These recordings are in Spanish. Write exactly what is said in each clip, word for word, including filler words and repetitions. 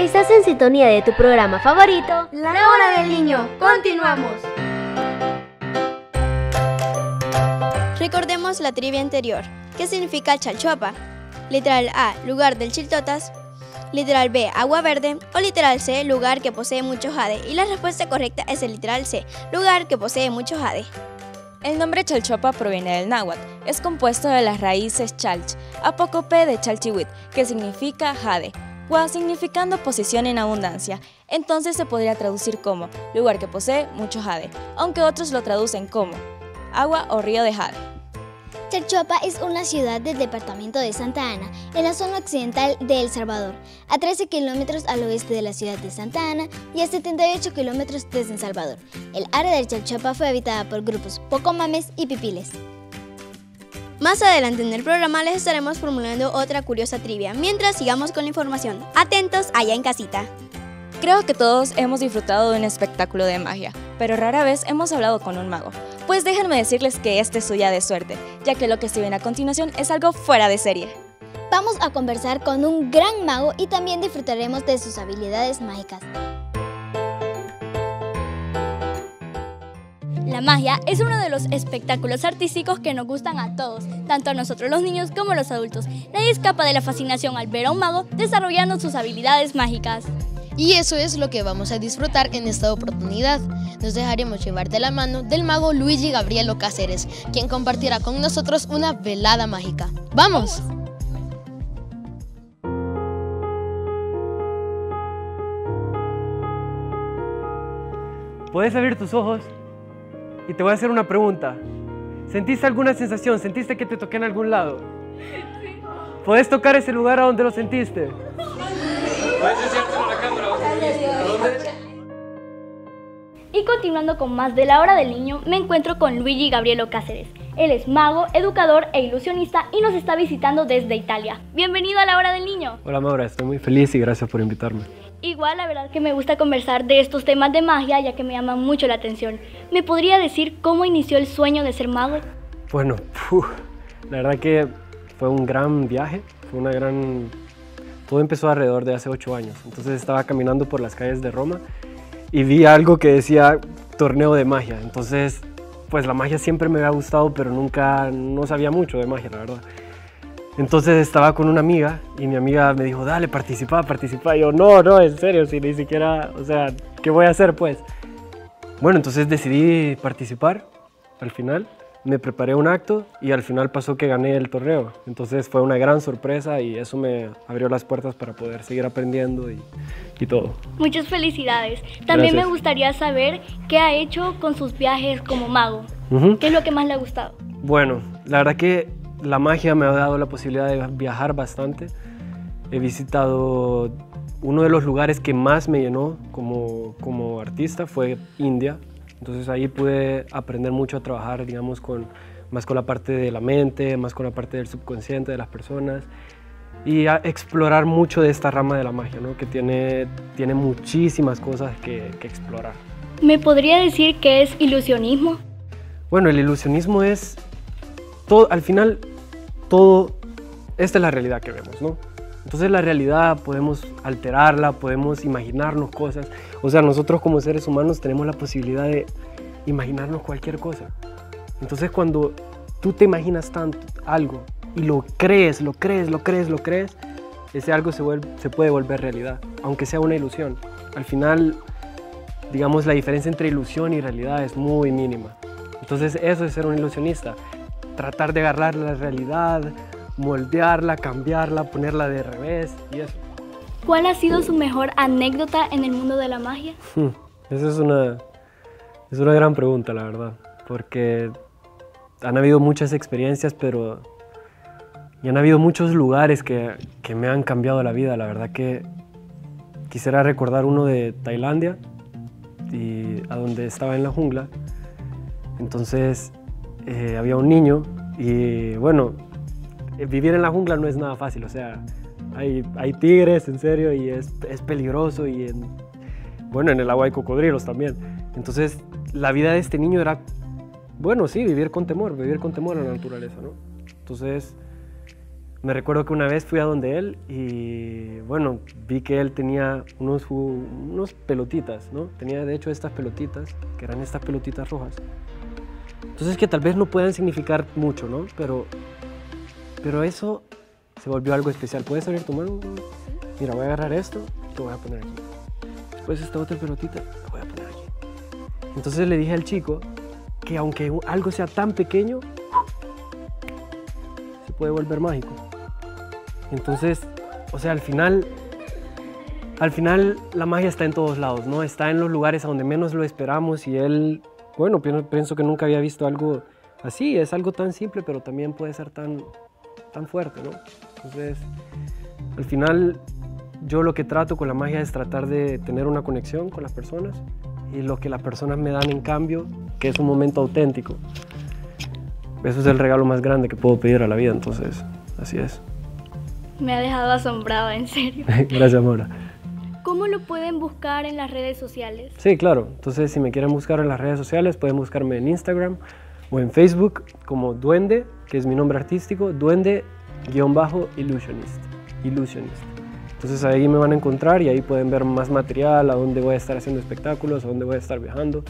Estás en sintonía de tu programa favorito, La Hora del Niño. Continuamos. Recordemos la trivia anterior. ¿Qué significa Chalchuapa? Literal A, lugar del Chiltotas. Literal B, agua verde. O literal C, lugar que posee mucho jade. Y la respuesta correcta es el literal C, lugar que posee mucho jade. El nombre Chalchuapa proviene del náhuatl. Es compuesto de las raíces chalch, apócope de chalchihuit, que significa jade, Hua significando posición en abundancia. Entonces se podría traducir como lugar que posee mucho jade, aunque otros lo traducen como agua o río de jade. Chalchuapa es una ciudad del departamento de Santa Ana, en la zona occidental de El Salvador, a trece kilómetros al oeste de la ciudad de Santa Ana y a setenta y ocho kilómetros desde El Salvador. El área de Chalchuapa fue habitada por grupos pocomames y pipiles. Más adelante en el programa les estaremos formulando otra curiosa trivia, mientras sigamos con la información. Atentos allá en casita. Creo que todos hemos disfrutado de un espectáculo de magia, pero rara vez hemos hablado con un mago. Pues déjenme decirles que este es su día de suerte, ya que lo que se viene a continuación es algo fuera de serie. Vamos a conversar con un gran mago y también disfrutaremos de sus habilidades mágicas. La magia es uno de los espectáculos artísticos que nos gustan a todos, tanto a nosotros los niños como a los adultos. Nadie escapa de la fascinación al ver a un mago desarrollando sus habilidades mágicas. Y eso es lo que vamos a disfrutar en esta oportunidad. Nos dejaremos llevar de la mano del mago Luigi Gabrielo Cáceres, quien compartirá con nosotros una velada mágica. ¡Vamos! Puedes abrir tus ojos y te voy a hacer una pregunta. ¿Sentiste alguna sensación? ¿Sentiste que te toqué en algún lado? Sí. ¿Puedes tocar ese lugar a donde lo sentiste? ¿Puedes enseñárselo a la cámara? Y continuando con más de La Hora del Niño, me encuentro con Luigi Gabrielo Cáceres. Él es mago, educador e ilusionista y nos está visitando desde Italia. Bienvenido a La Hora del Niño. Hola Maura, estoy muy feliz y gracias por invitarme. Igual, la verdad que me gusta conversar de estos temas de magia, ya que me llaman mucho la atención. ¿Me podría decir cómo inició el sueño de ser mago? Bueno, uf, la verdad que fue un gran viaje, fue una gran... Todo empezó alrededor de hace ocho años. Entonces estaba caminando por las calles de Roma y vi algo que decía torneo de magia. Entonces, pues la magia siempre me había gustado, pero nunca, no sabía mucho de magia, la verdad. Entonces estaba con una amiga y mi amiga me dijo, dale, participa, participa. Y yo, no, no, en serio, si ni siquiera, o sea, ¿qué voy a hacer pues? Bueno, entonces decidí participar al final. Me preparé un acto y al final pasó que gané el torneo. Entonces fue una gran sorpresa y eso me abrió las puertas para poder seguir aprendiendo y, y todo. Muchas felicidades. También Gracias. Me gustaría saber qué ha hecho con sus viajes como mago. Uh-huh. ¿Qué es lo que más le ha gustado? Bueno, la verdad que la magia me ha dado la posibilidad de viajar bastante. He visitado uno de los lugares que más me llenó como, como artista fue India. Entonces ahí pude aprender mucho a trabajar, digamos, con, más con la parte de la mente, más con la parte del subconsciente de las personas y a explorar mucho de esta rama de la magia, ¿no? Que tiene, tiene muchísimas cosas que, que explorar. ¿Me podría decir qué es ilusionismo? Bueno, el ilusionismo es, todo, al final, todo, esta es la realidad que vemos, ¿no? Entonces la realidad podemos alterarla, podemos imaginarnos cosas. O sea, nosotros como seres humanos tenemos la posibilidad de imaginarnos cualquier cosa. Entonces cuando tú te imaginas tanto algo y lo crees, lo crees, lo crees, lo crees, ese algo se, vuelve, se puede volver realidad, aunque sea una ilusión. Al final, digamos, la diferencia entre ilusión y realidad es muy mínima. Entonces eso es ser un ilusionista, tratar de agarrar la realidad, moldearla, cambiarla, ponerla de revés y eso. ¿Cuál ha sido su mejor anécdota en el mundo de la magia? Esa es una, es una gran pregunta, la verdad, porque han habido muchas experiencias, pero y han habido muchos lugares que, que me han cambiado la vida. La verdad que quisiera recordar uno de Tailandia, y, a donde estaba en la jungla. Entonces eh, había un niño y bueno, vivir en la jungla no es nada fácil, o sea, hay, hay tigres, en serio, y es, es peligroso, y en, bueno, en el agua hay cocodrilos también. Entonces, la vida de este niño era, bueno, sí, vivir con temor, vivir con temor a la naturaleza, ¿no? Entonces, Me recuerdo que una vez fui a donde él y bueno, vi que él tenía unos, unos pelotitas, ¿no? Tenía de hecho estas pelotitas, que eran estas pelotitas rojas. Entonces que tal vez no puedan significar mucho, ¿no? Pero, pero eso se volvió algo especial. ¿Puedes abrir tu mano? Mira, voy a agarrar esto y lo voy a poner aquí. Después esta otra pelotita, la voy a poner aquí. Entonces le dije al chico que aunque algo sea tan pequeño, se puede volver mágico. Entonces, o sea, al final, al final la magia está en todos lados, ¿no? Está en los lugares a donde menos lo esperamos y él, bueno, pienso que nunca había visto algo así. Es algo tan simple, pero también puede ser tan, tan fuerte, ¿no? Entonces, al final, yo lo que trato con la magia es tratar de tener una conexión con las personas y lo que las personas me dan en cambio, que es un momento auténtico. Eso es el regalo más grande que puedo pedir a la vida, entonces, así es. Me ha dejado asombrada, en serio. Gracias, Maura. ¿Cómo lo pueden buscar en las redes sociales? Sí, claro. Entonces, si me quieren buscar en las redes sociales, pueden buscarme en Instagram o en Facebook como Duende, que es mi nombre artístico, Duende-Illusionist. Illusionist. Entonces ahí me van a encontrar y ahí pueden ver más material, a dónde voy a estar haciendo espectáculos, a dónde voy a estar viajando.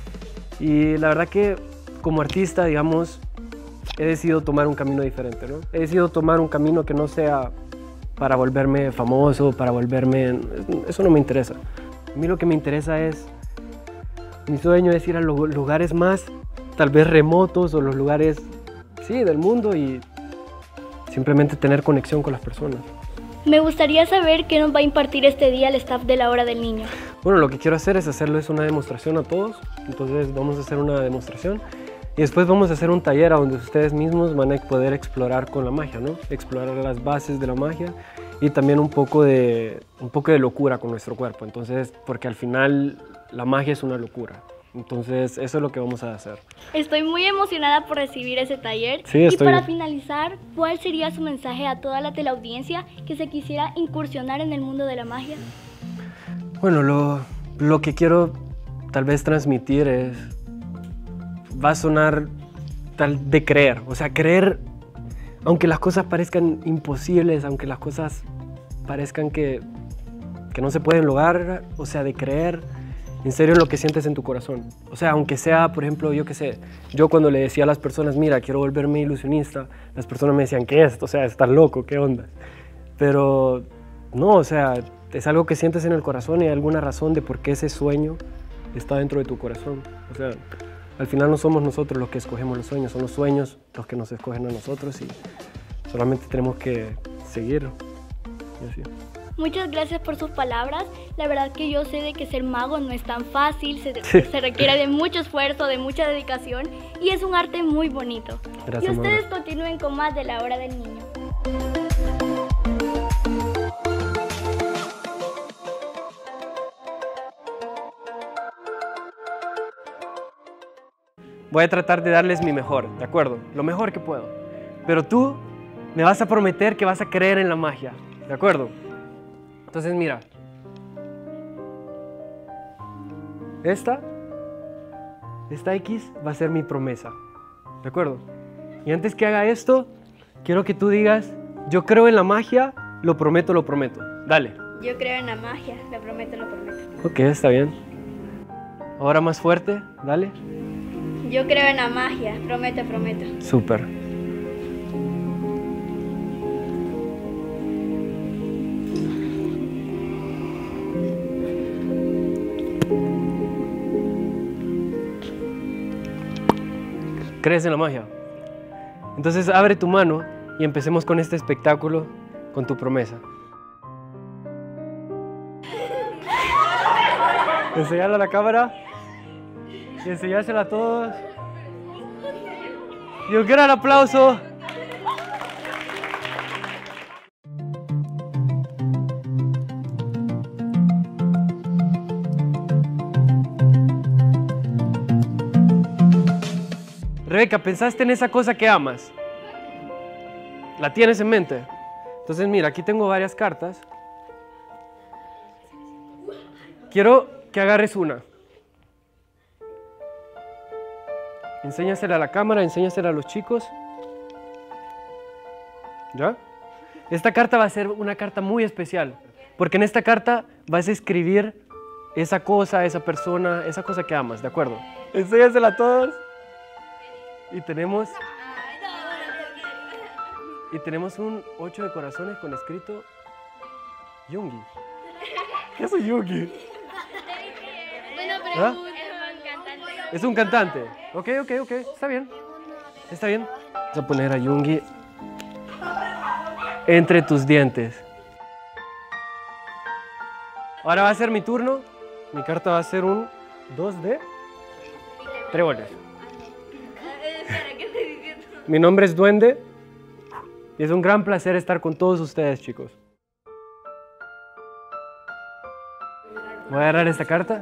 Y la verdad que como artista, digamos, he decidido tomar un camino diferente, ¿no? He decidido tomar un camino que no sea para volverme famoso, para volverme... Eso no me interesa. A mí lo que me interesa es... Mi sueño es ir a los lugares más, tal vez remotos, o los lugares, sí, del mundo y simplemente tener conexión con las personas. Me gustaría saber qué nos va a impartir este día el staff de la Hora del Niño. Bueno, lo que quiero hacer es hacerles una demostración a todos. Entonces vamos a hacer una demostración y después vamos a hacer un taller a donde ustedes mismos van a poder explorar con la magia, ¿no? Explorar las bases de la magia y también un poco de, un poco de locura con nuestro cuerpo. Entonces, porque al final la magia es una locura. Entonces, eso es lo que vamos a hacer. Estoy muy emocionada por recibir ese taller. Sí, estoy... Y para finalizar, ¿cuál sería su mensaje a toda la teleaudiencia que se quisiera incursionar en el mundo de la magia? Bueno, lo, lo que quiero tal vez transmitir es... Va a sonar tal de creer. O sea, creer, aunque las cosas parezcan imposibles, aunque las cosas parezcan que, que no se pueden lograr, o sea, de creer en serio en lo que sientes en tu corazón. O sea, aunque sea, por ejemplo, yo qué sé, yo cuando le decía a las personas, mira, quiero volverme ilusionista, las personas me decían, ¿qué es esto? O sea, estás loco, ¿qué onda? Pero no, o sea, es algo que sientes en el corazón y hay alguna razón de por qué ese sueño está dentro de tu corazón. O sea, al final no somos nosotros los que escogemos los sueños, son los sueños los que nos escogen a nosotros y solamente tenemos que seguir y así. Muchas gracias por sus palabras. La verdad que yo sé de que ser mago no es tan fácil, se, se requiere de mucho esfuerzo, de mucha dedicación y es un arte muy bonito. Gracias, y ustedes Maura. Continúen con más de la Hora del Niño. Voy a tratar de darles mi mejor, ¿de acuerdo? Lo mejor que puedo. Pero tú me vas a prometer que vas a creer en la magia, ¿de acuerdo? Entonces mira, esta, esta X va a ser mi promesa, ¿de acuerdo? Y antes que haga esto, quiero que tú digas, yo creo en la magia, lo prometo, lo prometo. Dale. Yo creo en la magia, lo prometo, lo prometo. Ok, está bien. Ahora más fuerte, dale. Yo creo en la magia, prometo, prometo. Súper. ¿Crees en la magia? Entonces abre tu mano y empecemos con este espectáculo con tu promesa. Enseñarla a la cámara y enseñársela a todos. Y un gran aplauso. Rebeca, ¿pensaste en esa cosa que amas? ¿La tienes en mente? Entonces mira, aquí tengo varias cartas. Quiero que agarres una. Enséñasela a la cámara, enséñasela a los chicos. ¿Ya? Esta carta va a ser una carta muy especial, porque en esta carta vas a escribir esa cosa, esa persona, esa cosa que amas, ¿de acuerdo? Enséñasela a todos. Y tenemos... Y tenemos un ocho de corazones con escrito Yungi. ¿Qué es un Yungi? ¿Ah? Es un cantante. Ok, ok, ok. Está bien. Está bien. Vamos a poner a Yungi entre tus dientes. Ahora va a ser mi turno. Mi carta va a ser un dos de tréboles. Mi nombre es Duende. Y es un gran placer estar con todos ustedes, chicos. Voy a agarrar esta carta.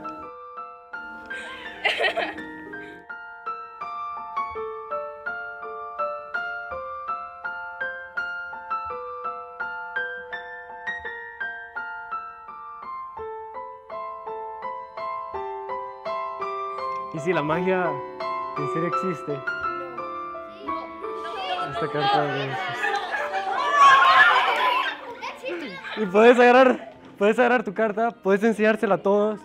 ¿Y si la magia en serio existe? Esta carta no existe. Y puedes agarrar, puedes agarrar tu carta, puedes enseñársela a todos.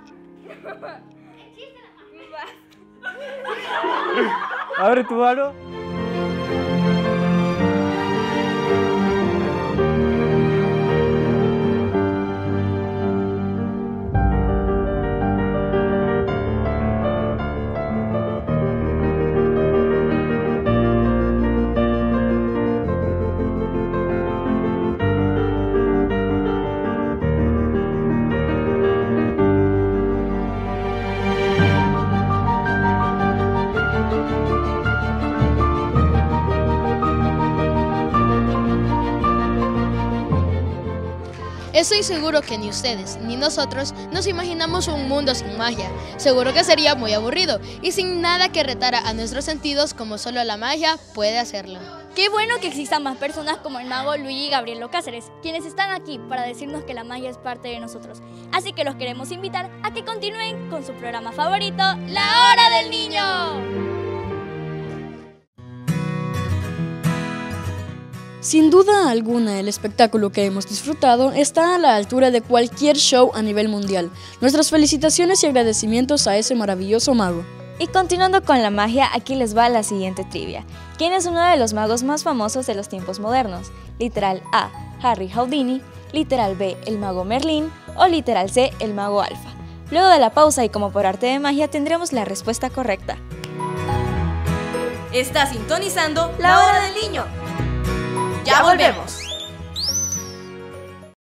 Abre tu mano. Estoy seguro que ni ustedes ni nosotros nos imaginamos un mundo sin magia. Seguro que sería muy aburrido y sin nada que retara a nuestros sentidos como solo la magia puede hacerlo. Qué bueno que existan más personas como el mago Luigi Gabrielo Cáceres, quienes están aquí para decirnos que la magia es parte de nosotros. Así que los queremos invitar a que continúen con su programa favorito, La Hora del Niño. Sin duda alguna, el espectáculo que hemos disfrutado está a la altura de cualquier show a nivel mundial. Nuestras felicitaciones y agradecimientos a ese maravilloso mago. Y continuando con la magia, aquí les va la siguiente trivia. ¿Quién es uno de los magos más famosos de los tiempos modernos? Literal A, Harry Houdini, literal B, el mago Merlín o literal C, el mago Alfa. Luego de la pausa y como por arte de magia tendremos la respuesta correcta. Está sintonizando La Hora del Niño. ¡Ya volvemos!